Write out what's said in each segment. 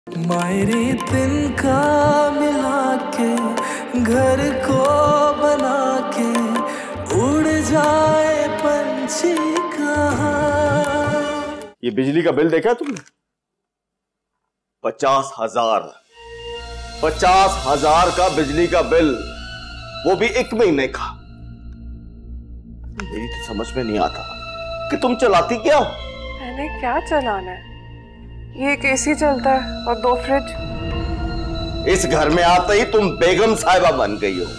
मायरे तिनका मिला के घर को बना के उड़ जाए पंछी कहाँ। ये बिजली का बिल देखा तुमने? 50,000 का बिजली का बिल, वो भी 1 महीने का। मेरी तो समझ में नहीं आता कि तुम चलाती क्या हो? मैंने क्या चलाना है? ये एक एसी चलता है और 2 फ्रिज। इस घर में आते ही तुम बेगम साहिबा बन गई हो।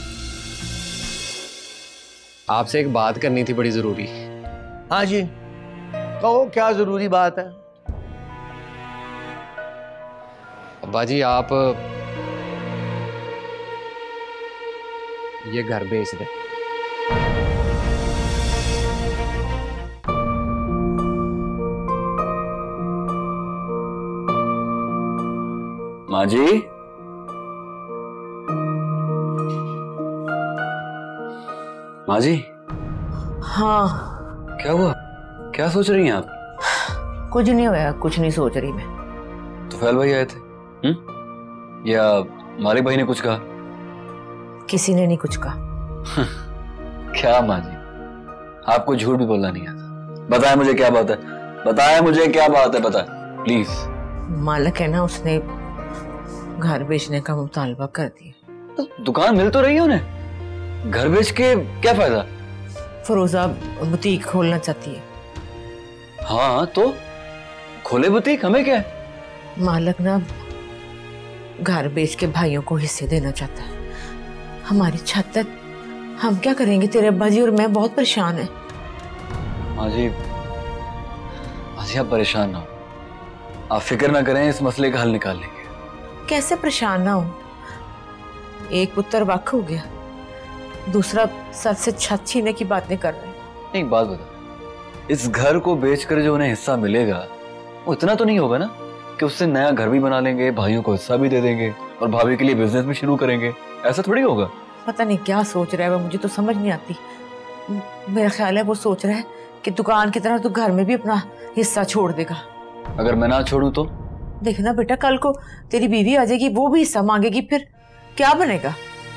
आपसे एक बात करनी थी, बड़ी जरूरी। हाँ जी, कहो क्या जरूरी बात है? अब्बा जी, आप ये घर बेच दें। माँ जी, माँ जी। हाँ, क्या हुआ? क्या सोच रही हैं आप? कुछ नहीं हुआ, कुछ नहीं सोच रही मैं। तो फैल भाई आए थे? या मालिक भाई ने कुछ कहा? किसी ने नहीं कुछ कहा। क्या माँ जी, आपको झूठ भी बोलना नहीं आता। बताएं मुझे क्या बात है, बताएं मुझे क्या बात है, बताएं प्लीज। मालिक है ना, उसने घर बेचने का मुतालबा कर दिया। तो दुकान मिल तो रही है उन्हें, घर बेच के क्या फायदा? फरोजा बुटीक खोलना चाहती है। हाँ तो खोले बुटीक, हमें क्या है? मालिक ना घर बेच के भाइयों को हिस्से देना चाहता है। हमारी छत है, हम क्या करेंगे? तेरे अब्बा जी और मैं बहुत परेशान हैं। माँ जी आप परेशान ना हो, आप फिक्र ना करें, इस मसले का हल निकाल लेंगे। कैसे परेशान ना हो? एक पुत्र वक हो गया, दूसरा सर से छत छीनने की बातें कर रहे हैं। एक बात बता, इस घर को बेचकर जो उन्हें हिस्सा मिलेगा वो इतना तो नहीं होगा ना कि उससे नया घर भी बना लेंगे, भाइयों को हिस्सा भी दे देंगे और भाभी के लिए बिजनेस भी शुरू करेंगे? ऐसा थोड़ी होगा। पता नहीं क्या सोच रहा है वो, मुझे तो समझ नहीं आती। मेरा ख्याल है वो सोच रहा है कि दुकान की तरह तो घर में भी अपना हिस्सा छोड़ देगा। अगर मैं ना छोड़ूं तो? देखना बेटा, कल को तेरी बीवी आ जाएगी, वो भी हिस्सा मांगेगी, फिर क्या बनेगा?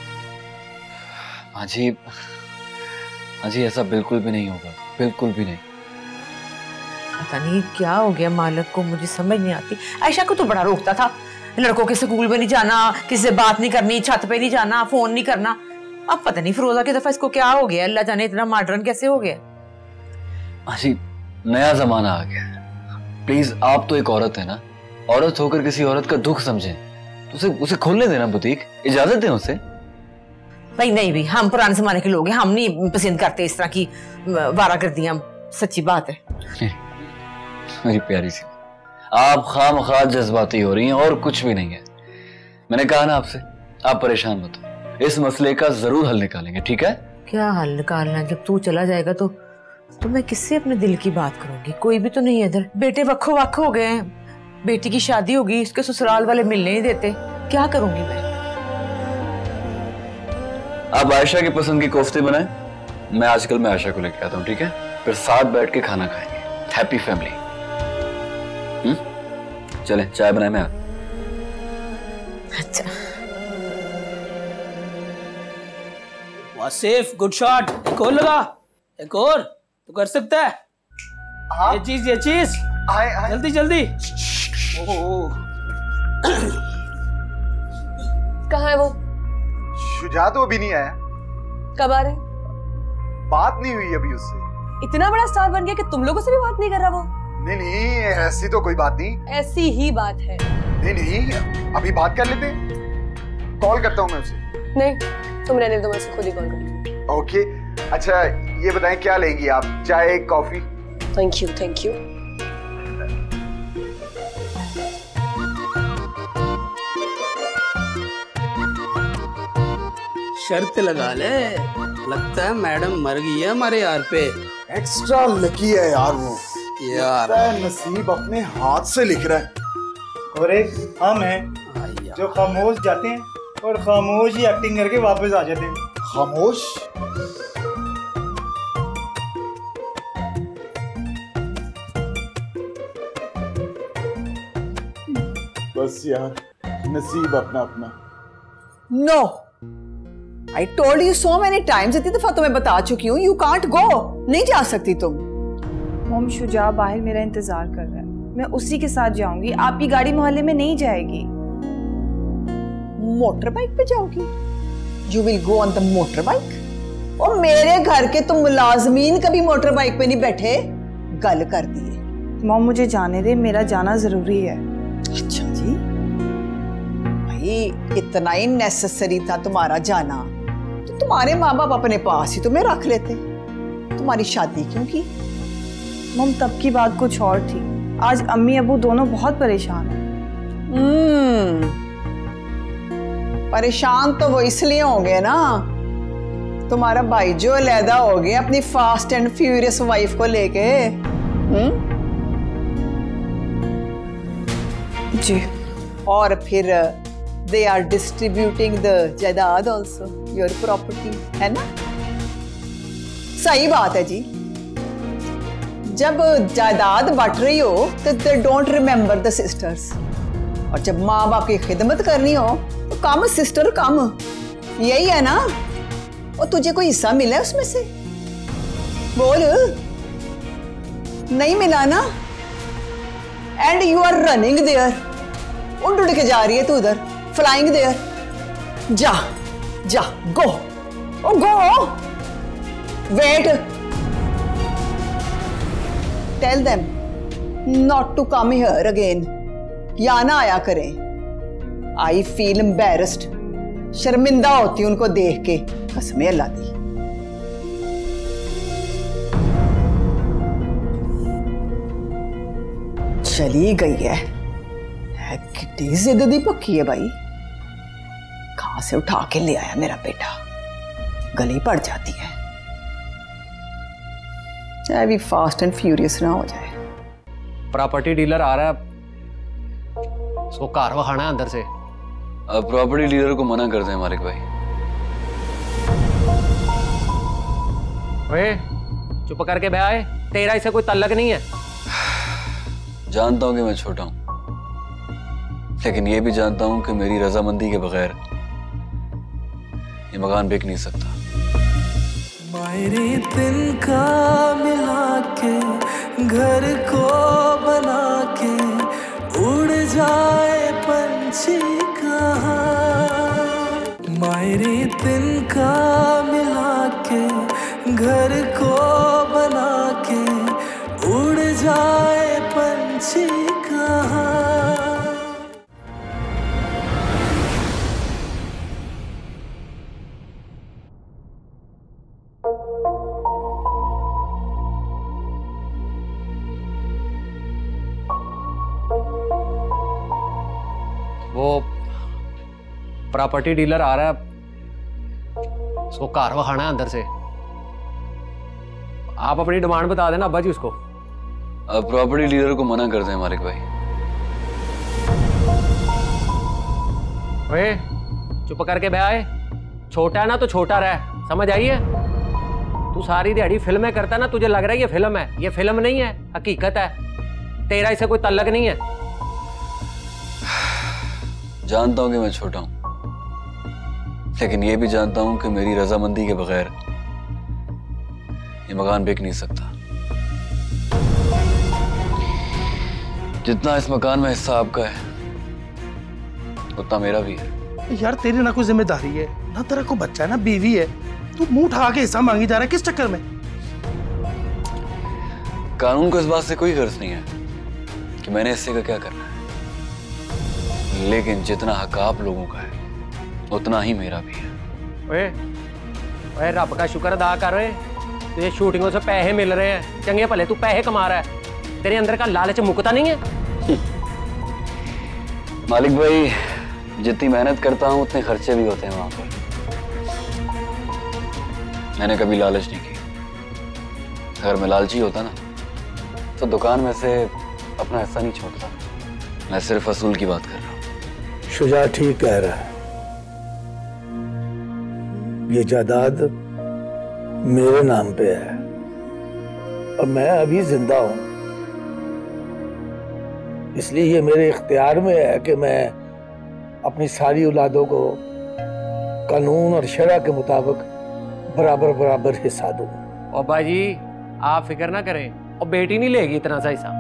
हाँ जी ऐसा बिल्कुल भी नहीं होगा, बिल्कुल भी नहीं। पता नहीं क्या हो गया मालिक को, मुझे समझ नहीं आती। आयशा को तो बड़ा रोकता था, लड़कों के स्कूल में नहीं जाना, किसी से बात नहीं करनी, छत पे नहीं जाना, फोन नहीं करना। अब पता नहीं फिरोजा की दफा इसको क्या हो गया, अल्लाह जाने इतना मॉडर्न कैसे हो गया। हाँ जी, नया जमाना आ गया। प्लीज, आप तो एक औरत है ना, औरत होकर किसी औरत का दुख समझें तो उसे खोलने देना बुटीक, इजाजत दें उसे। भाई नहीं भी, हम पुराने जमाने के लोग हैं, हम नहीं पसंद करते इस तरह की वारागर्दियां, सच्ची बात है। मेरी प्यारी सी, आप खामखा जज्बाती हो रही हैं और कुछ भी नहीं है। मैंने कहा ना आपसे, आप परेशान मत हो, इस मसले का जरूर हल निकालेंगे, ठीक है? क्या हल निकालना? जब तू चला जाएगा तो मैं किससे अपने दिल की बात करूंगी? कोई भी तो नहीं है इधर। बेटे वक्खो वक्ख हो गए हैं, बेटी की शादी होगी, उसके ससुराल वाले मिलने नहीं देते, क्या करूंगी मैं? आप आयशा की पसंद की कोफ्ते बनाएं, मैं आजकल मैं आयशा को लेकर आता हूँ, ठीक है? फिर साथ बैठ के खाना खाएंगे, हैप्पी फैमिली। चले चाय बनाए मैं। अच्छा वासिफ, गुड शॉट, एक और लगा, एक और तू कर सकता है। हाँ? ये चीज जल्दी जल्दी। कहाँ है वो? शुजा तो अभी नहीं आया। कब आ रहे? बात नहीं हुई अभी उससे। इतना बड़ा स्टार बन गया कि तुम लोगों से भी बात नहीं कर रहा वो? नहीं, ऐसी तो कोई बात नहीं। ऐसी ही बात है। नहीं, अभी बात कर लेते, कॉल करता हूँ मैं उसे। नहीं, तुम रहने दो, मैं उसे खुद ही कॉल करूँगी। ओके, अच्छा ये बताएं क्या लेंगी आप, चाय coffee? Thank you thank you. शर्त लगा ले, लगता है मैडम मर गई है हमारे यार पे। एक्स्ट्रा लकी है यार वो, यार नसीब अपने हाथ से लिख रहा है। और एक हम हैं जो खामोश जाते हैं और खामोश ही एक्टिंग करके वापस आ जाते हैं। खामोश? बस यार, नसीब अपना अपना। No, I told you so many times, इतनी दफा तुम्हें बता चुकी हूँ, यू कांट गो, नहीं जा सकती तुम। मॉम, शुजा बाहर मेरा इंतजार कर रहा है, मैं उसी के साथ जाऊंगी। आपकी गाड़ी मोहल्ले में नहीं जाएगी। मोटर बाइक पे जाओगी? You will go on the motorbike? और मेरे घर के तुम मुलाजमीन कभी मोटर बाइक पे नहीं बैठे? गल कर दिए। मॉम मुझे जाने दे, मेरा जाना जरूरी है। अच्छा जी, भाई इतना ही नेसेसरी था तुम्हारा जाना तो तुम्हारे माँ बाप अपने पास ही तुम्हें रख लेते, तुम्हारी शादी क्यों की? मॉम तब की बात कुछ और थी, आज अम्मी अबू दोनों बहुत परेशान हैं। परेशान तो वो इसलिए होंगे ना, तुम्हारा भाई जो अलहदा हो गया अपनी फास्ट एंड फ्यूरियस वाइफ को लेके। जी। और फिर दे आर डिस्ट्रीब्यूटिंग द जायदाद ऑल्सो, योर प्रॉपर्टी, है ना? सही बात है जी। जब जायदाद बांट रही हो तो they don't remember the sisters, और जब माँ बाप की खिदमत करनी हो तो कम सिस्टर कम, यही है ना? और तुझे कोई हिस्सा मिला है उसमें से? बोल, नहीं मिला ना? And you are running there, उड़ के जा रही है तू उधर, फ्लाइंग देयर। जा जा, go, oh go, wait, tell them not to come here again, या ना आया करें। आई फील एम्बैरेस्ड, शर्मिंदा होती उनको देख के, कसमें अल्लाह दी। चली गई है कितनी जिद्दी पक्की है भाई, कहां से उठा के ले आया मेरा बेटा, गली पड़ जाती है। चाहे भी फास्ट एंड फ्यूरियस ना हो जाए। प्रॉपर्टी डीलर आ रहा है, उसको कार वहाना है अंदर से। अब प्रॉपर्टी डीलर को मना कर दें मालिक भाई। ओए, चुप करके बह आए, तेरा इसे कोई तल्लक नहीं है। जानता हूं कि मैं छोटा हूं, लेकिन ये भी जानता हूं कि मेरी रजामंदी के बगैर ये मकान बिक नहीं सकता। मेरी तिनका मिला के घर को बना के उड़ जाए पंछी कहाँ। मेरी तिनका मिला के घर को बना के उड़ जाए पंछी कहाँ। वो प्रॉपर्टी डीलर आ रहा है, उसको कार वहाना है अंदर से। आप अपनी डिमांड बता देना अब्बा जी उसको। अब प्रॉपर्टी डीलर को मना कर दें मालिक भाई। ओए, चुप करके बह आए, छोटा है ना तो छोटा रह, समझ आई है? तू सारी दिहाड़ी फिल्में करता ना, तुझे लग रहा है ये फिल्म है, ये फिल्म नहीं है, हकीकत है। तेरा इसे कोई तल्लक नहीं है। जानता हूं कि मैं छोटा हूं, लेकिन ये भी जानता हूं कि मेरी रजामंदी के बगैर ये मकान बिक नहीं सकता। जितना इस मकान में हिस्सा आपका है उतना मेरा भी है। यार तेरी ना कोई जिम्मेदारी है ना, तेरा कोई बच्चा है ना, बीवी है, तू मुंह उठा के हिस्सा मांगी जा रहा है, किस चक्कर में? कानून को इस बात से कोई गर्ज नहीं है कि मैंने हिस्से का क्या करना है, लेकिन जितना हक आप लोगों का है उतना ही मेरा भी है। ओए, ओए रब का शुक्र अदा कर रहे, तुझे शूटिंगों से पैसे मिल रहे हैं, चंगे भले तू पैसे कमा रहा है, तेरे अंदर का लालच मुकता नहीं है। मालिक भाई, जितनी मेहनत करता हूं उतने खर्चे भी होते हैं वहां पर। मैंने कभी लालच नहीं की। अगर मैं लालची होता ना तो दुकान में से अपना हिस्सा नहीं छोड़ता। मैं सिर्फ असूल की बात कर रहा हूँ। शुजा ठीक कह रहा है, ये जायदाद मेरे नाम पे है और मैं अभी जिंदा हूं, इसलिए ये मेरे इख्तियार में है कि मैं अपनी सारी औलादों को कानून और शरअ के मुताबिक बराबर बराबर हिस्सा दूं। और बाजी आप फिक्र ना करें, और बेटी नहीं लेगी इतना सा हिस्सा।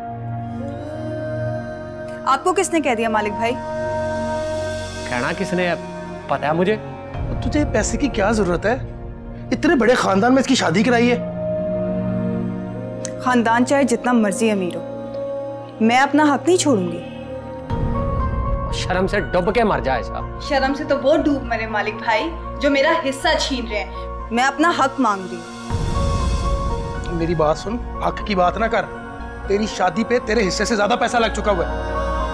आपको किसने कह दिया मालिक भाई? कहना किसने है पता है मुझे। तुझे पैसे की क्या जरूरत है? इतने बड़े खानदान में इसकी शादी कराई है। खानदान चाहे जितना मर्जी अमीर हो, मैं अपना हक नहीं छोड़ूंगी। शर्म से डूब के मर जाए साहब। शर्म से तो वो डूब मरे मालिक भाई जो मेरा हिस्सा छीन रहे हैं। मैं अपना हक मांग रही हूँ। मेरी बात सुन, हक की बात ना कर। तेरी शादी पे तेरे हिस्से से ज्यादा पैसा लग चुका हुआ है।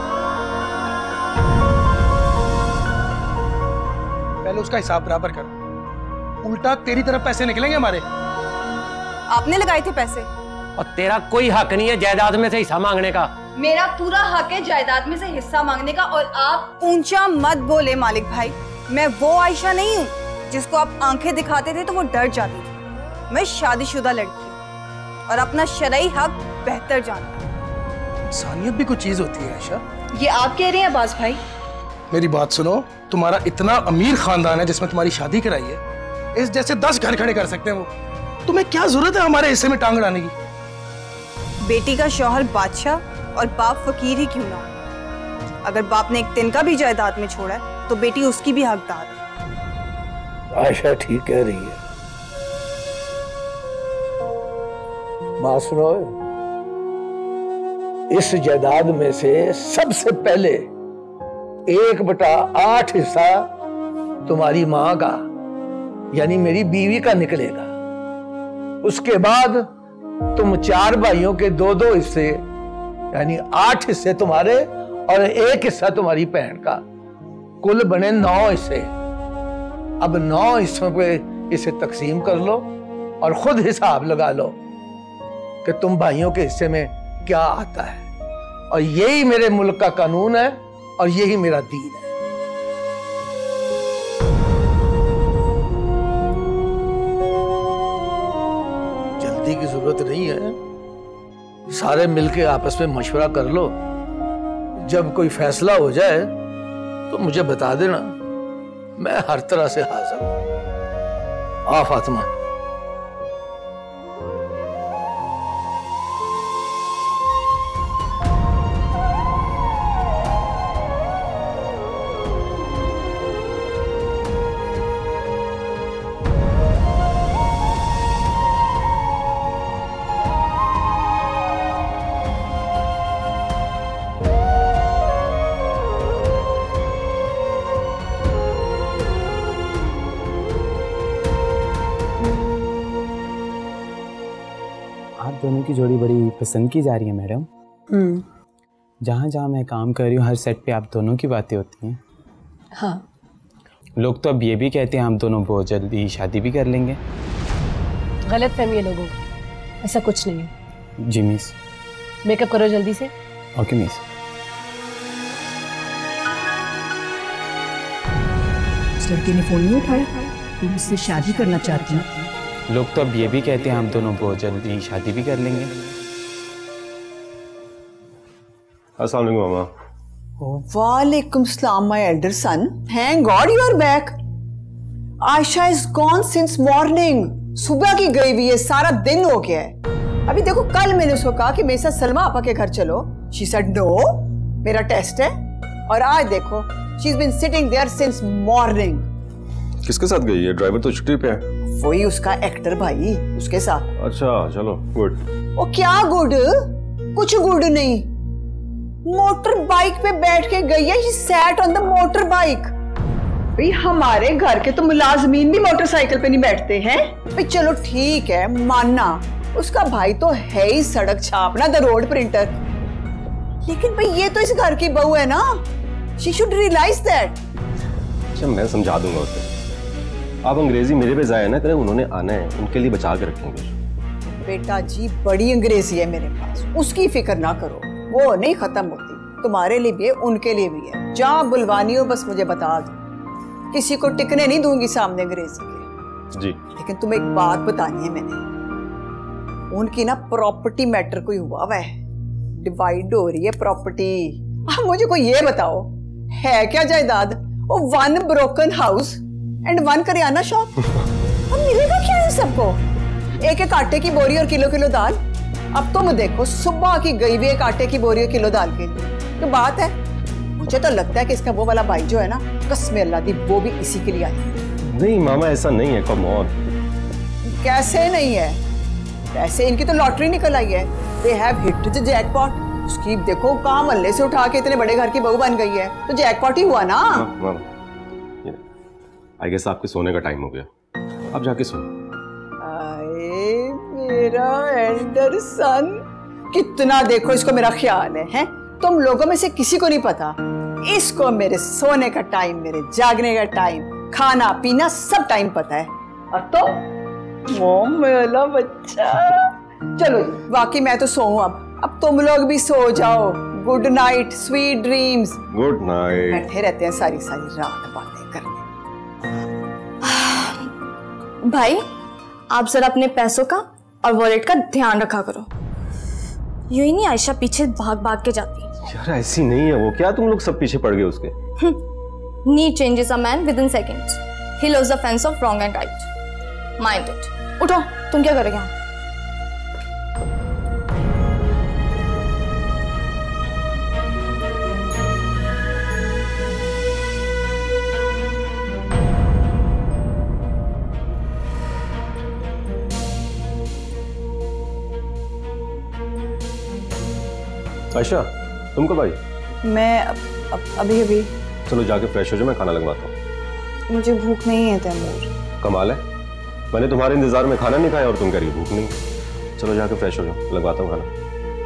पहले उसका हिसाब बराबर कर, उल्टा तेरी तरफ पैसे निकलेंगे हमारे। आपने लगाए थे पैसे। और तेरा कोई हक नहीं है जायदाद में से हिस्सा मांगने का। मेरा पूरा हक है जायदाद में से हिस्सा मांगने का। और आप ऊंचा मत बोले मालिक भाई। मैं वो आयशा नहीं हूँ जिसको आप आंखें दिखाते थे तो वो डर जाती थी। मैं शादीशुदा लड़की हूँ और अपना शरई हक बेहतर जानती हूँ। इंसानियत भी कुछ चीज होती है आयशा। ये आप कह रहे हैं अब्बास भाई? मेरी बात सुनो, तुम्हारा इतना अमीर खानदान है जिसमें तुम्हारी शादी कराई है। इस जैसे 10 घर खड़े कर सकते हैं वो। तुम्हें क्या जरूरत है हमारे हिस्से में टांग अड़ाने की? बेटी का शौहर बादशाह और बाप फकीर ही क्यों ना हो। अगर बाप ने एक तिनका भी जायदाद में छोड़ा है तो बेटी उसकी भी हकदार है। आयशा ठीक कह रही है। बात सुनो, इस जायदाद में से सबसे पहले 1/8 हिस्सा तुम्हारी मां का यानी मेरी बीवी का निकलेगा। उसके बाद तुम 4 भाइयों के 2-2 हिस्से यानी 8 हिस्से तुम्हारे और 1 हिस्सा तुम्हारी बहन का, कुल बने 9 हिस्से। अब 9 हिस्सों पे इसे तकसीम कर लो और खुद हिसाब लगा लो कि तुम भाइयों के हिस्से में क्या आता है। और यही मेरे मुल्क का कानून है और यही मेरा दीन है। जल्दी की जरूरत नहीं है, सारे मिलके आपस में मशवरा कर लो। जब कोई फैसला हो जाए तो मुझे बता देना, मैं हर तरह से हाजिर हूं। आ फातिमा, दोनों की जोड़ी बड़ी पसंद की जा रही है मैडम। जहाँ जहाँ मैं काम कर रही हूँ हर सेट पे आप दोनों की बातें होती हैं। हाँ, लोग तो अब ये भी कहते हैं हम दोनों बहुत जल्दी शादी भी कर लेंगे। गलत फहमी है लोगों की, ऐसा कुछ नहीं है। जी मिस। मेकअप करो जल्दी से। Okay miss. उस लड़के ने फोन नहीं उठाया, तुम उससे शादी करना चाहती हो? लोग तो अब ये भी कहते हैं हम दोनों बहुत जल्दी शादी भी कर लेंगे। अस्सलाम वालेकुम मामा। वालेकुम सलाम my elder son. Thank God you are back. Ayesha is gone since morning. सुबह की गई हुई है, सारा दिन हो गया है। अभी देखो, कल मैंने उसको कहा कि मेरे साथ सलमा आपा के घर चलो। शी सेड नो, मेरा टेस्ट है। और आज देखो, she is been sitting there since morning. किसके साथ गई है? ड्राइवर तो छुट्टी पे है। वही उसका एक्टर भाई, उसके साथ। अच्छा चलो, गुड। ओ क्या गुड? कुछ गुड नहीं। मोटर बाइक पे बैठ के गई है। She sat on the motorbike. भाई हमारे घर के तो मुलाजमीन भी मोटरसाइकिल पे नहीं बैठते हैं। भाई चलो ठीक है, मानना उसका भाई तो है ही सड़क छापना, द रोड प्रिंटर। लेकिन भाई ये तो इस घर की बहू है ना। She should realise that. अच्छा मैं समझा दूंगा उसे। आप अंग्रेजी मेरे पे जाए ना करें, उन्होंने आना है, उनके लिए बचा के रखेंगे। बेटा जी बड़ी अंग्रेजी है मेरे पास, उसकी फिक्र ना करो, वो नहीं खत्म होती। तुम्हारे लिए भी है, उनके लिए भी है। जहाँ बुलवानी हो बस मुझे बता दो, किसी को टिकने नहीं दूंगी सामने अंग्रेजी के। जी। लेकिन तुम्हें एक बात बतानी है मैंने। उनकी ना प्रॉपर्टी मैटर कोई हुआ है, डिवाइड हो रही है प्रॉपर्टी। अब मुझे कोई ये बताओ है क्या जायदाद? वो 1 ब्रोकन हाउस एंड 1 करियाना शॉप। अब मिलेगा क्या इन सबको? एक एक आटे की बोरी और किलो किलो दाल। अब तुम देखो, सुबह की गई हुई एक आटे की बोरी और किलो दाल के लिए तो बात है। मुझे तो लगता है कि इसका वो वाला भाई जो है ना, कसम अल्लाह दी, वो भी इसी के लिए आई है। नहीं मामा, ऐसा नहीं है, कम ऑन। कैसे नहीं है? ऐसे इनकी तो लॉटरी निकल आई है। They have hit the jackpot. उसकी देखो कहाँ मल्ले से उठा के इतने बड़े घर की बहू बन गई है, तो जैकपॉट ही हुआ ना। आई गेस आपके सोने का टाइम हो गया, आप जाके सो। आए मेरा एंडरसन, कितना देखो इसको मेरा ख्याल है? तुम लोगों में से किसी को नहीं पता इसको मेरे सोने का टाइम, मेरे जागने का टाइम, खाना पीना सब टाइम पता है। और तो मेरा बच्चा, चलो बाकी मैं तो सोऊं अब तुम लोग भी सो जाओ। Good night, sweet dreams. Good night. बैठे रहते हैं सारी सारी रात बातें करने। भाई आप जरा अपने पैसों का और वॉलेट का ध्यान रखा करो। यूं ही नहीं आयशा पीछे भाग भाग के जाती। यार ऐसी नहीं है वो, क्या तुम लोग सब पीछे पड़ गए उसके? Need changes a man within seconds. He loves the fence of wrong and right. Mind it. उठो, तुम क्या करोगे? आयशा, तुम कब आई? मैं अभी अभी। चलो जाके फ्रेश हो जाओ, मैं खाना लगवाता हूँ। मुझे भूख नहीं है तैमूर। कमाल है, मैंने तुम्हारे इंतजार में खाना नहीं खाया और तुम कह रही हो भूख नहीं। चलो जाके फ्रेश हो जाओ, लगवाता हूँ खाना।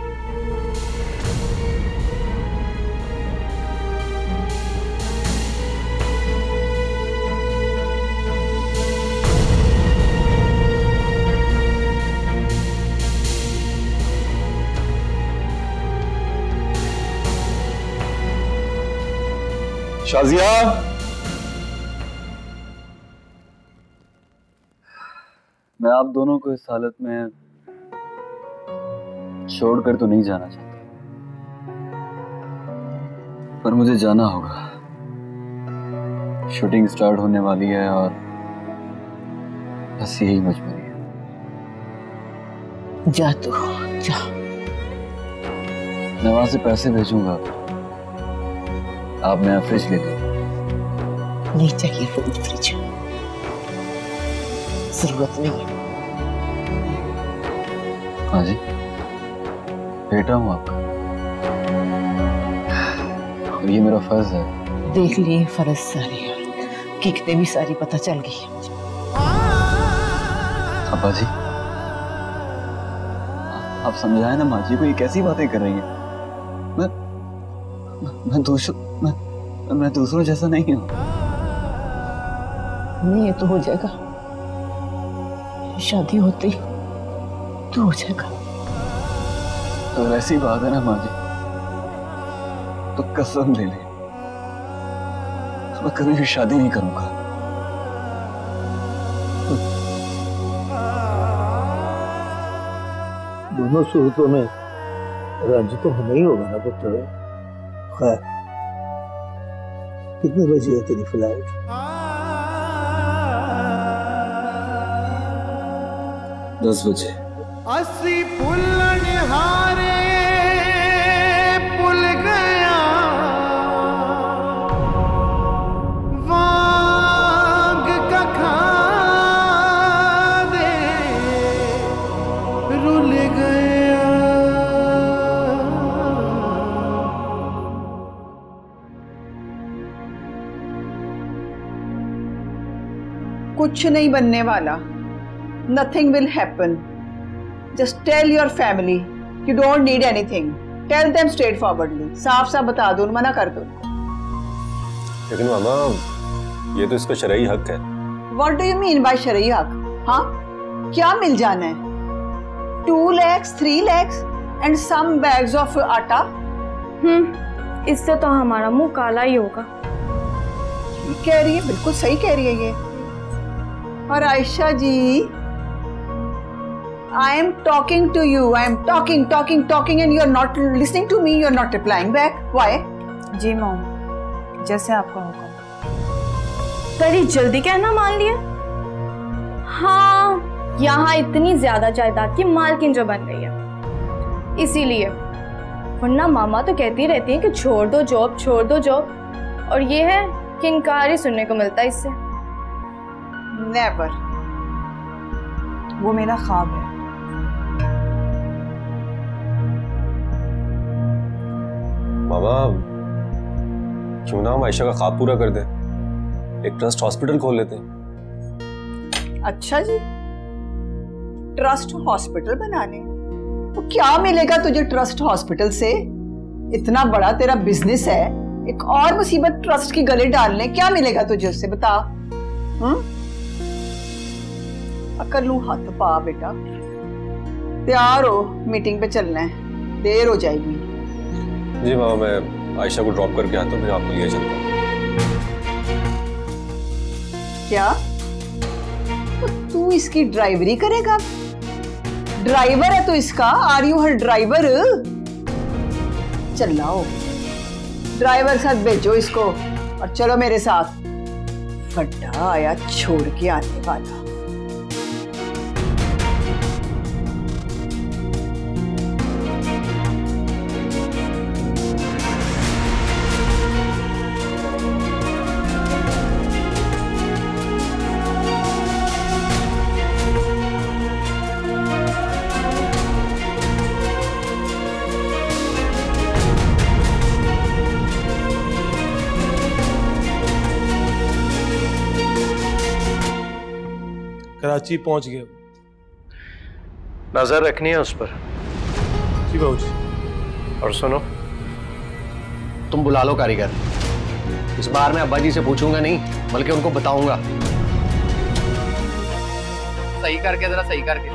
शाजिया, मैं आप दोनों को इस हालत में छोड़कर तो नहीं जाना चाहता, पर मुझे जाना होगा। शूटिंग स्टार्ट होने वाली है और बस यही मजबूरी है। जा तू जा। मैं वहां से पैसे भेजूंगा, आप नया फ्रिज ले लो। नहीं चाहिए फ्रिज, जरूरत नहीं है। हाँ जी, बेटा हूं आपका और ये मेरा फर्ज है। देख लिए फर्ज सारे, किकते भी सारी पता चल गई है मुझे। अब्बा जी, आप समझाए ना माँ जी को, ये कैसी बातें कर रही हैं? मैं दूसरों जैसा नहीं हूं। नहीं, ये तो हो जाएगा, शादी होते ही तो हो जाएगा। तो ऐसी बात है ना माँ जी, तो कसम ले ले, मैं कभी भी शादी नहीं करूंगा। दोनों सूरतों में रंज तो हमें ही होगा ना पुत्र। खैर, कितने बजे है तेरी फ्लाइट? 10 बजे। असी पुलन हारे पुल गया वांग का खाने रुल गया। कुछ नहीं बनने वाला। Nothing will happen. Just tell your family you don't need anything. Tell them straightforwardly. साफ साफ बता दो, मना कर दो। लेकिन मामा, ये तो इसका शरई हक है। What do you mean by शरई हक? हाँ, क्या मिल जाना है? 2 lakhs, 3 lakhs and some bags of आटा? इससे तो हमारा मुंह काला ही होगा। कह रही है, बिल्कुल सही कह रही है ये। और Ayesha ji, I am talking to you. I am talking and you are not listening to me. You are not replying back. Why? जी मॉम, जैसे आपका हुक्म। बड़ी जल्दी कहना मान लिया। हाँ, यहाँ इतनी ज्यादा जायदाद की मालकिन जो बन गई है इसीलिए, वरना मामा तो कहती रहती है कि छोड़ दो जॉब, छोड़ दो जॉब, और ये है कि इनकार ही सुनने को मिलता है इससे। नेवर, वो मेरा ख्वाब है। मामा, क्यों ना हम आयशा का ख्वाब पूरा कर दें, एक ट्रस्ट हॉस्पिटल खोल लेते हैं। अच्छा जी, ट्रस्ट हॉस्पिटल बनाने? तो क्या मिलेगा तुझे ट्रस्ट हॉस्पिटल से? इतना बड़ा तेरा बिजनेस है, एक और मुसीबत ट्रस्ट की गले डालने, क्या मिलेगा तुझे उससे, बता। अकलू हाथ पा बेटा, तैयार हो, मीटिंग पे चलना है, देर हो जाएगी। जी मामा, मैं आयशा को ड्रॉप करके आता हूँ, फिर आपको लिए चलता हूँ। क्या तो तू इसकी ड्राइवरी करेगा? ड्राइवर है तू इसका? Are you her driver? चल लाओ, ड्राइवर साथ भेजो इसको और चलो मेरे साथ। फटा आया छोड़ के आने वाला। कराची पहुंच गए। नजर रखनी है उस पर। जी बाबूजी। और सुनो, तुम बुला लो कारीगर। इस बार मैं अब्बा जी से पूछूंगा नहीं, बल्कि उनको बताऊंगा। सही करके, जरा सही करके।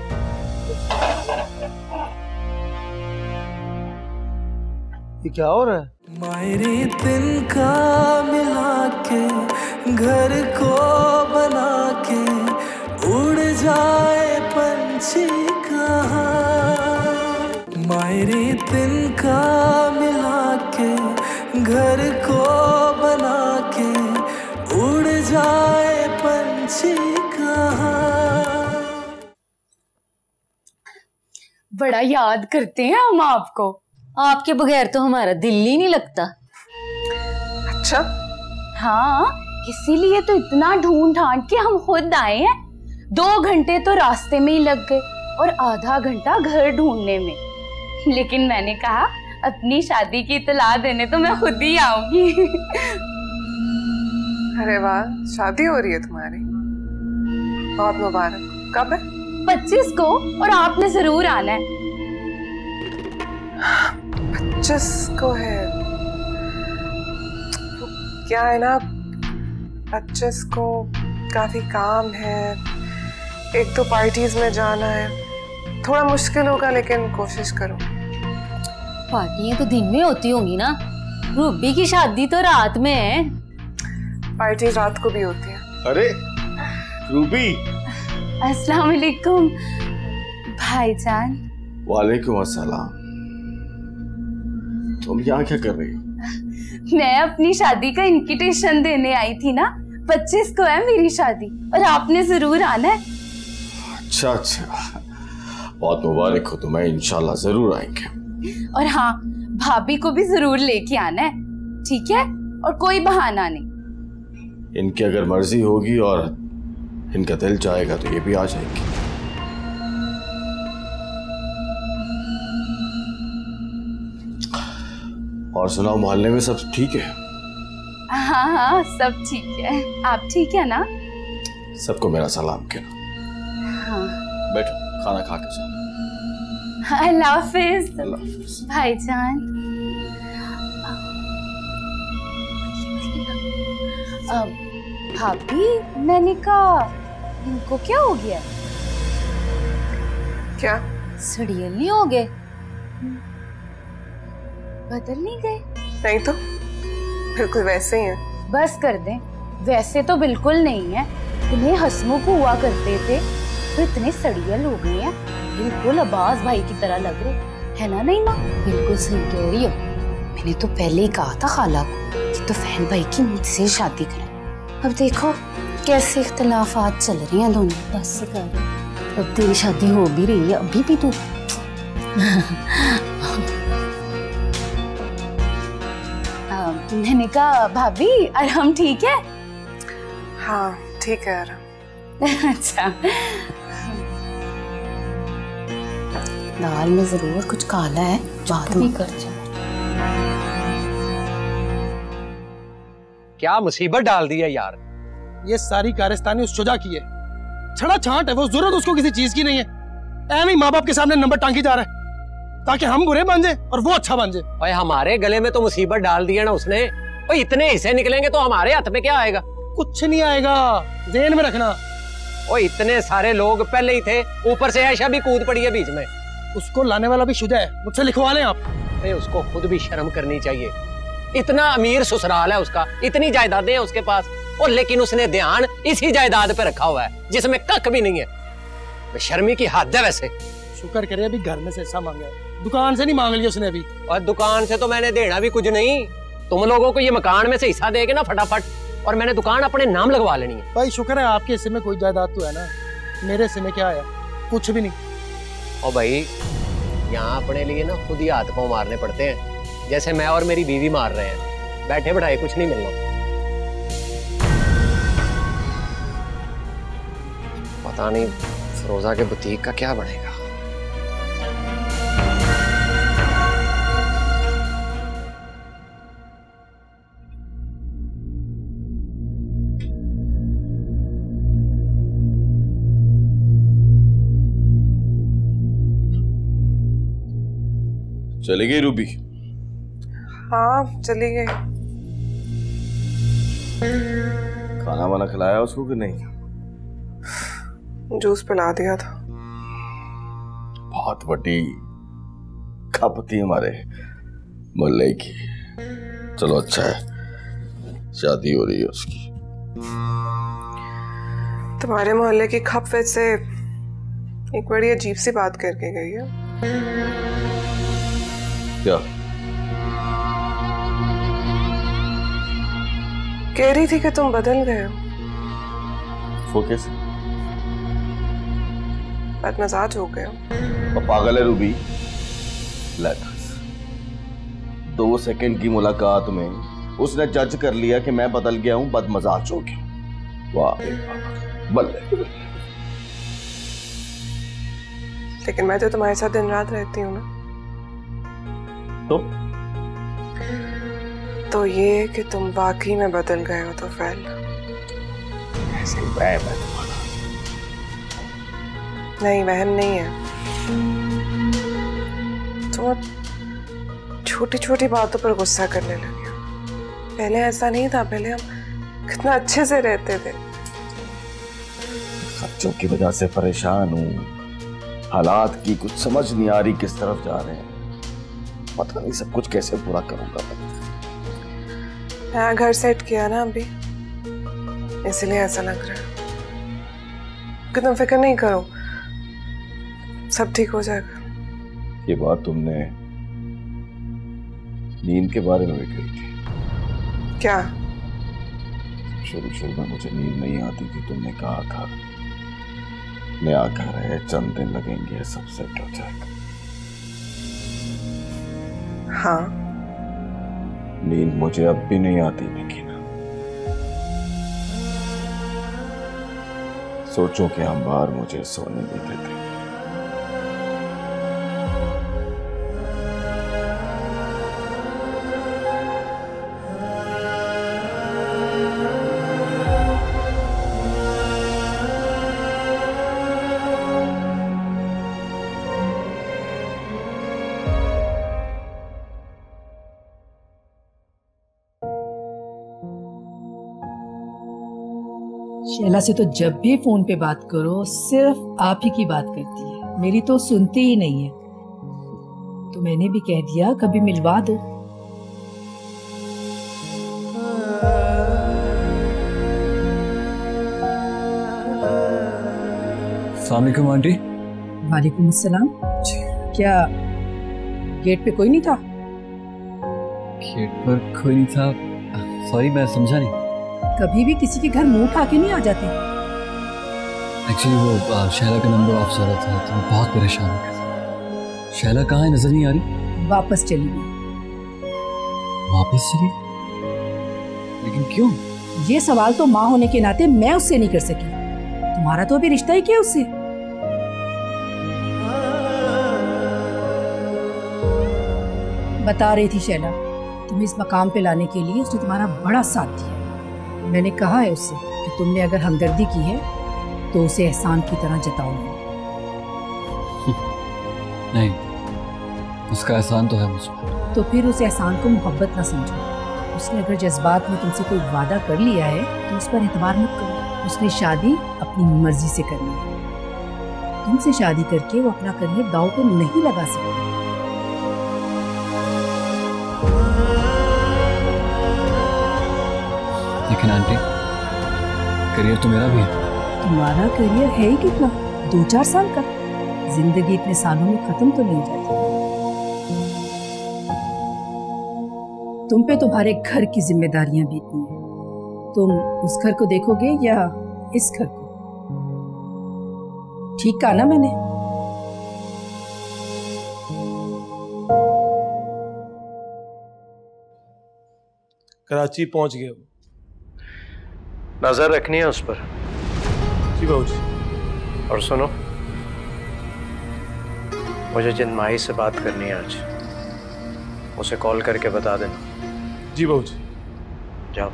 ये क्या हो रहा है? मायरी तिनका मिला के, घर को बना के, उड़ जाए पंछी कहाँ। मायरी तिनका मिला के, घर को बना के, उड़ जाए पंछी कहाँ। बड़ा याद करते हैं हम आपको। आपके बगैर तो हमारा दिल ही नहीं लगता। अच्छा? हाँ, इसीलिए तो इतना ढूंढ ढांड के हम खुद आए हैं। 2 घंटे तो रास्ते में ही लग गए और आधा घंटा घर ढूंढने में। लेकिन मैंने कहा अपनी शादी की इतला देने तो मैं खुद ही आऊंगी। अरे वाह, शादी हो रही है तुम्हारी? बहुत मुबारक। कब है? 25 को, और आपने जरूर आना है। 25 को है? तो क्या है ना, 25 को काफी काम है, एक तो पार्टीज में जाना है, थोड़ा मुश्किल होगा, लेकिन कोशिश करो। पार्टियां तो दिन में होती होंगी ना, रूबी की शादी तो रात में है। पार्टी रात को भी होती है। अरे रूबी। अस्सलाम वालेकुम भाईजान। वालेकुम अस्सलाम। तुम यहाँ क्या कर रही हो? मैं अपनी शादी का इनविटेशन देने आई थी ना। 25 को है मेरी शादी और आपने जरूर आना है। अच्छा अच्छा, बहुत मुबारक हो तुम्हें, इंशाल्लाह जरूर आएंगे। और हाँ, भाभी को भी जरूर लेके आना है, ठीक है? और कोई बहाना नहीं। इनकी अगर मर्जी होगी और इनका दिल चाहेगा तो ये भी आ जाएंगे। और सुनाओ, मोहल्ले में सब ठीक है? हाँ हाँ, सब ठीक है। आप ठीक है ना? सबको मेरा सलाम कहना। हाँ। बैठो, खाना खा के जाओ। अल्लाह हाफिज भाईजान। भाभी, मैंने कहा इनको क्या हो गया? क्या? सड़ियल नहीं हो गए? बदल नहीं गए? नहीं तो बिल्कुल वैसे ही है। बस कर दें, वैसे तो बिल्कुल नहीं है। इतने हंसमुख हुआ करते थे तो इतने सड़ियल हो गए हैं, बिल्कुल अब्बास भाई की तरह लग रहे है ना? नहीं माँ, बिल्कुल सही कह रही हो। मैंने तो पहले ही कहा था खाला को कि तो फहन भाई की मुझसे शादी करा। अब देखो कैसे इख्तलाफात चल रहे हैं दोनों। बस कर, अब तेरी शादी हो भी रही है, अभी भी तू मैंने कहा भाभी आराम ठीक है? हाँ ठीक है आराम। अच्छा, दाल में जरूर कुछ काला है, बात नहीं कर। क्या मुसीबत डाल दी है यार। ये सारी कारस्तानी उस शुजा की है, छड़ा छांट है वो, जरूरत उसको किसी चीज की नहीं है। ऐਵੇਂ ही माँ बाप के सामने नंबर टांगी जा रहा है ताकि हम बुरे बन जाए और वो अच्छा बन जाए। भाई हमारे गले में तो मुसीबत डाल दी है ना उसने। भाई इतने हिस्से निकलेंगे तो हमारे हाथ में क्या आएगा? कुछ नहीं आएगा, ज़हन में रखना। ओ इतने सारे लोग पहले ही थे, ऊपर से आयशा भी कूद पड़ी है बीच में। उसको लाने वाला भी शुजा है, मुझसे लिखवा लें आप। अरे उसको खुद भी शर्म करनी चाहिए। इतना अमीर ससुराल है उसका, इतनी जायदादें हैं उसके पास, और लेकिन उसने ध्यान इसी जायदाद पे रखा हुआ है जिसमें कख भी नहीं है। शर्मी की हद है वैसे। शुक्र करे अभी घर में से हिस्सा मांगा है, दुकान से नहीं मांग लिया उसने अभी। और दुकान से तो मैंने देना भी कुछ नहीं, तुम लोगों को ये मकान में से हिस्सा देगे ना फटाफट, और मैंने दुकान अपने नाम लगवा लेनी है। भाई शुक्र है आपके हिस्से में कोई जायदाद तो है ना, मेरे हिस्से में क्या आया? कुछ भी नहीं। और भाई यहाँ अपने लिए ना खुद ही हाथ पांव मारने पड़ते हैं, जैसे मैं और मेरी बीवी मार रहे हैं। बैठे बैठाए कुछ नहीं मिलना। पता नहीं फिरोजा के बुटीक का क्या बनेगा। चली गई रूबी? हाँ चली गई। खाना वाना खिलाया उसको कि नहीं? जूस पिला दिया था। बहुत बड़ी खप थी हमारे मोहल्ले की। चलो अच्छा है, शादी हो रही है उसकी। तुम्हारे मोहल्ले की खप वैसे एक बड़ी अजीब सी बात करके गई है। क्या कह रही थी कि तुम बदल गए हो। वो कैसे? बदमजाज हो गए हो। वो पागल है रूबी। 2 सेकंड की मुलाकात में उसने जज कर लिया कि मैं बदल गया हूं, बदमजाज हो गया। वाह बल्ले। लेकिन मैं तो तुम्हारे साथ दिन रात रहती हूँ ना। तो ये कि तुम वाकई में बदल गए हो तो फैल ऐसे वहम है तुम्हारा। नहीं वहम नहीं है, तुम छोटी छोटी बातों पर गुस्सा करने लगे हो। पहले ऐसा नहीं था, पहले हम कितना अच्छे से रहते थे। खर्चों की वजह से परेशान हूँ, हालात की कुछ समझ नहीं आ रही किस तरफ जा रहे हैं। पता नहीं सब कुछ कैसे पूरा करूंगा मैं। नया घर सेट किया ना अभी, इसलिए ऐसा लग रहा है कि तुम फिक्र नहीं करो, सब ठीक हो जाएगा। ये बात तुमने नींद के बारे में भी कही थी। क्या? शुरू में मुझे नींद नहीं आती थी, तुमने कहा था नया घर है, चंद दिन लगेंगे, सब सेट हो जाएगा। हाँ नींद मुझे अब भी नहीं आती, लेकिन सोचो कि हम बाहर मुझे सोने देते थे। शैला से तो जब भी फोन पे बात करो सिर्फ आप ही की बात करती है, मेरी तो सुनती ही नहीं है। तो मैंने भी कह दिया कभी मिलवा दो। अस्सलाम वालेकुम आंटी। वालेकुम अस्सलाम। क्या गेट पे कोई नहीं था? गेट पर कोई नहीं था, सॉरी, मैं समझा नहीं। कभी भी किसी के घर मुंह उठा के नहीं आ जाते। एक्चुअली वो शैला का नंबर ऑफ जा रहा था तो मैं बहुत परेशान हो गया। शैला कहाँ है, नजर नहीं आ रही। वापस चली गई। वापस चली? लेकिन क्यों? ये सवाल तो माँ होने के नाते मैं उससे नहीं कर सकी। तुम्हारा तो अभी रिश्ता ही क्या उससे। बता रही थी शैला, तुम्हें इस मकाम पे लाने के लिए उसने तुम्हारा बड़ा साथ दिया। मैंने कहा है उससे कि तुमने अगर हमदर्दी की है तो उसे एहसान की तरह जताओ। नहीं, उसका एहसान तो है मुझ पर। तो फिर उस एहसान को मोहब्बत ना समझो। उसने अगर जज्बात में तुमसे कोई वादा कर लिया है तो उस पर एतबार मत करो। उसने शादी अपनी मर्जी से करनी है। तुमसे शादी करके वो अपना करियर दांव पे नहीं लगा सकती। लेकिन आंटी, करियर तो मेरा भी है। तुम्हारा करियर है ही कितना, 2-4 साल का। जिंदगी इतने सालों में खत्म तो नहीं हो जाती। तुम पे तुम्हारे घर की जिम्मेदारियां बीतनी है। तुम उस घर को देखोगे या इस घर को? ठीक कहा ना मैंने? कराची पहुंच गए। नजर रखनी है उस पर। जी बाबूजी। और सुनो, मुझे जिनमाही से बात करनी है आज। उसे कॉल करके बता देना। जी बाबूजी। जाओ।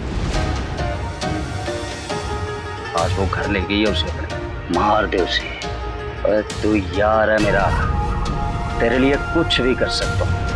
आज वो घर ले गई है उसे अपने, मार दे उसे। अरे तू यार है मेरा, तेरे लिए कुछ भी कर सकता हूँ।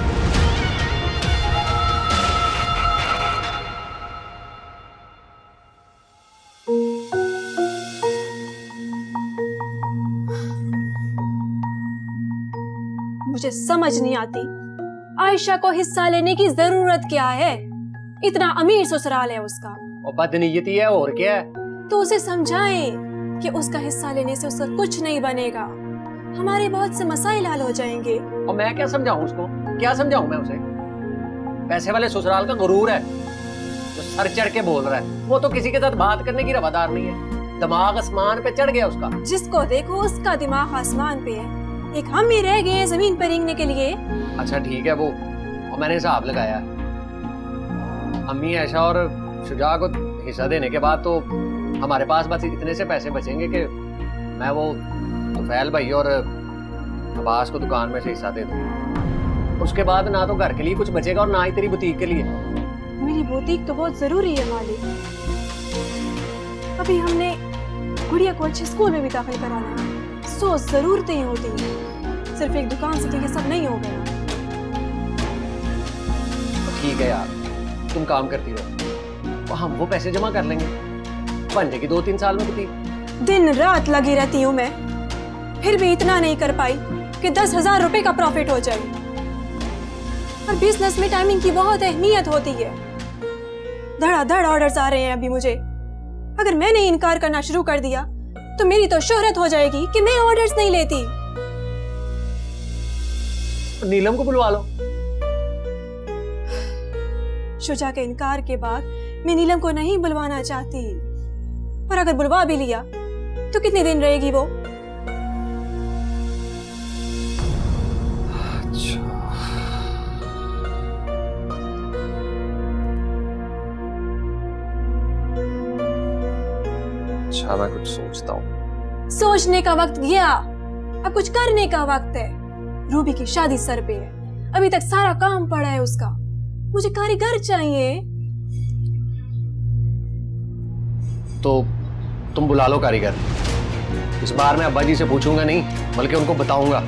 मुझे समझ नहीं आती, आयशा को हिस्सा लेने की जरूरत क्या है? इतना अमीर ससुराल है उसका। और बदनीयती है और क्या है? तो उसे समझाएं कि उसका हिस्सा लेने से उसका कुछ नहीं बनेगा। हमारे बहुत से मसाइल हल हो जाएंगे। और मैं क्या समझाऊं उसको? क्या समझाऊं मैं उसे? पैसे वाले ससुराल का गुरूर है जो सर चढ़ के बोल रहा है। वो तो किसी के साथ बात करने की रवादार नहीं है। दिमाग आसमान पे चढ़ गया उसका। जिसको देखो उसका दिमाग आसमान पे है। एक हम ही रह गए जमीन पर रेंगने के लिए। अच्छा ठीक है वो, और मैंने हिसाब लगाया। अम्मी आयशा और शुजा को हिस्सा देने के बाद तो हमारे पास बस इतने से पैसे बचेंगे कि मैं वो तुफैल भाई और अब्बास को दुकान में से हिस्सा दे दूँ। उसके बाद ना तो घर के लिए कुछ बचेगा और ना ही तेरी बुटीक के लिए। मेरी बुटीक तो बहुत जरूरी है मालिक। अभी हमने गुड़िया को अच्छे स्कूल में भी दाखिल कराना है। 100 जरूरतें होती हैं। सिर्फ एक दुकान से तो ये सब नहीं हो गया। तो ठीक है यार, तुम काम करती रहो, हम वो पैसे जमा कर लेंगे। बन जाएगी 2-3 साल में बुटीक। दिन रात लगी रहती हूँ मैं, फिर भी इतना नहीं कर पाई कि 10,000 रुपए का प्रॉफिट हो जाए। और बिजनेस में टाइमिंग की बहुत अहमियत होती है। धड़ाधड़ ऑर्डर्स आ रहे हैं अभी मुझे। अगर मैंने इनकार करना शुरू कर दिया तो मेरी तो शोहरत हो जाएगी कि मैं ऑर्डर्स नहीं लेती। नीलम को बुलवा लो। शुजा के इनकार के बाद मैं नीलम को नहीं बुलवाना चाहती। और अगर बुलवा भी लिया तो कितने दिन रहेगी वो? अच्छा मैं कुछ सोचता हूँ। सोचने का वक्त गया, अब कुछ करने का वक्त है। रूबी की शादी सर पे है, अभी तक सारा काम पड़ा है उसका। मुझे कारीगर चाहिए। तो तुम बुला लो कारीगर। इस बार मैं अब्बा जी से पूछूंगा नहीं, बल्कि उनको बताऊंगा।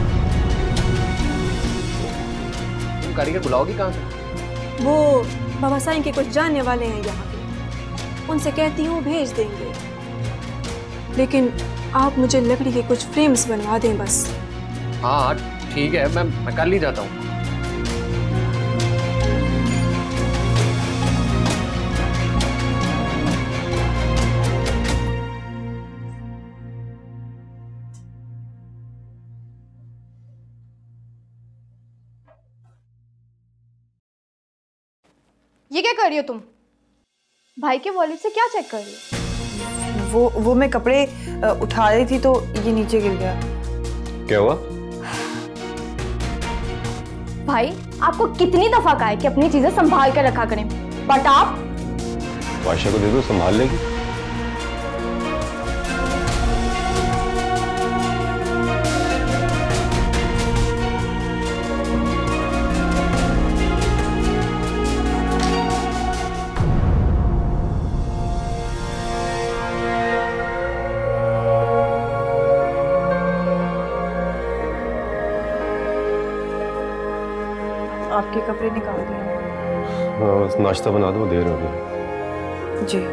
तुम कारीगर बुलाओगी कहाँ से? वो बाबा साईं के कुछ जानने वाले हैं यहाँ पे, उनसे कहती हूँ भेज देंगे। लेकिन आप मुझे लकड़ी के कुछ फ्रेम्स बनवा दें बस। हाँ ठीक है, मैं कल ही जाता हूँ। ये क्या कर रही हो तुम? भाई के वॉलेट से क्या चेक कर रही हो? वो मैं कपड़े उठा रही थी तो ये नीचे गिर गया। क्या हुआ? भाई आपको कितनी दफा कहा है कि अपनी चीजें संभाल कर रखा करें, बट आप आयशा को दे दो, संभाल लेगी। आपके कपड़े निकाल दिए। हाँ, नाश्ता बना दो, देर हो गई। जी।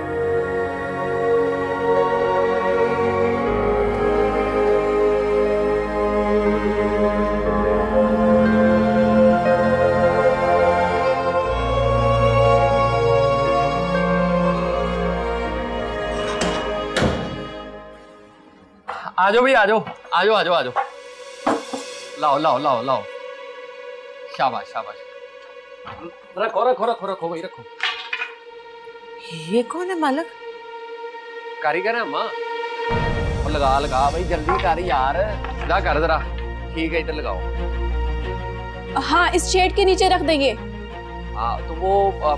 आजो भाई, आजो आजो आजो आजो, लाओ लाओ लाओ लाओ, शाबाश शाबाश, रखो रखो रखो रखो भाई रखो। ये कौन है मालिक? कारीगर है अम्मा। और लगा लगा भाई, जल्दी कर यार, सीधा कर जरा। ठीक है, इधर लगाओ। हाँ, इस शेड के नीचे रख देंगे। हाँ तो वो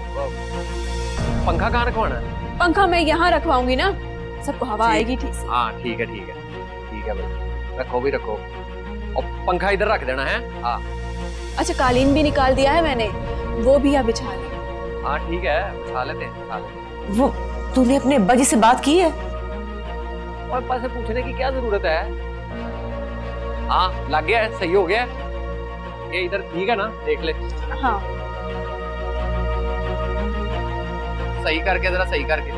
पंखा कहाँ रखवाना है? पंखा मैं यहाँ रखवाऊंगी ना, सबको हवा आएगी ठीक से। हाँ ठीक है ठीक है ठीक है भाई, रखो भी रखो। और पंखा इधर रख देना है। हाँ अच्छा, कालीन भी निकाल दिया है मैंने, वो भी आप बिछा लें। हाँ ठीक है, बिछा लेते हैं बिछा लेते हैं। वो तूने अपने अब्बा जी से बात की है? और अब्बा से पूछने की क्या जरूरत है? हाँ लग गया है, सही हो गया है। ये इधर ठीक है ना, देख ले। हाँ सही करके, जरा सही करके।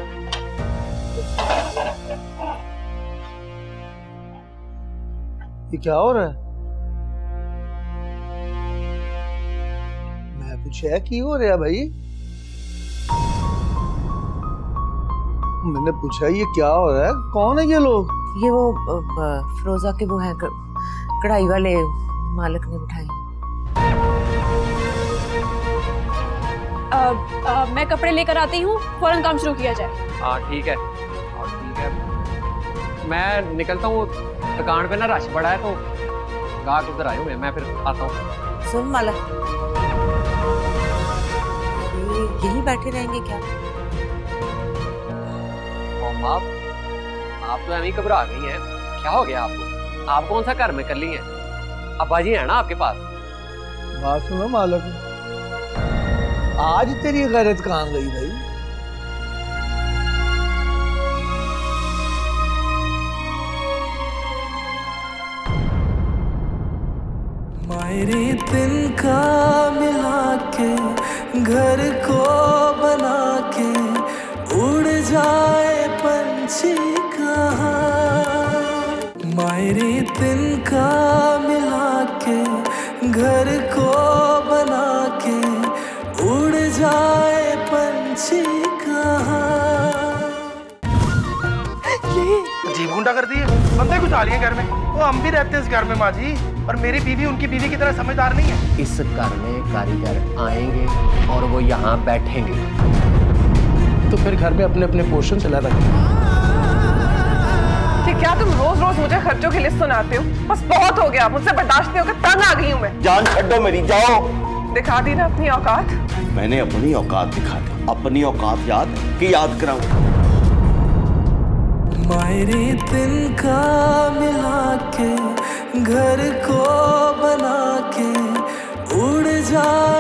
ये क्या हो रहा है? मैं कुछ है की हो रहा है भाई? मैंने पूछा ये क्या हो रहा है? कौन है ये लोग? ये वो फिरोजा के वो है, कढ़ाई वाले मालिक ने बिठाए। मैं कपड़े लेकर आती हूँ, फौरन काम शुरू किया जाए। हाँ ठीक है, और ठीक है, मैं निकलता हूँ। दुकान पे ना रश बड़ा है, तो गाहक उधर आए हुए, मैं फिर आता हूँ। सुन मालिक, यही बैठे रहेंगे क्या? आप तो ऐसी घबरा गई हैं, क्या हो गया आपको? आप कौन सा घर में कर ली हैं? अब्बा जी है ना आपके पास? बात सुनो मालिक, आज तेरी गैरत कहाँ गई भाई? मेरी तिनका मिला के घर को बना के उड़ जाए पंछी कहाँ। मेरी तिनका मिला के घर को बना के उड़ जाए पंछी कहाँ। ये अजीब गुंडा कर दी है, बंदे कुछ डालिए घर में। वो हम भी रहते हैं इस घर में माँ जी, और मेरी बीवी उनकी बीवी की तरह समझदार नहीं है। इस घर में कारीगर आएंगे और वो यहाँ बैठेंगे, तो फिर घर में अपने अपने पोर्शन चला रखें। कि क्या तुम रोज रोज मुझे खर्चों की लिस्ट सुनाते हो? बस बहुत हो गया, मुझसे बर्दाश्त नहीं होकर तंग आ गई हूँ मैं। जान छड्डो मेरी, जाओ। दिखा दी ना अपनी औकात। मैंने अपनी औकात दिखा दी, अपनी औकात याद कि याद कराऊं। मेरी तिनका मिला के घर को बना के उड़ जा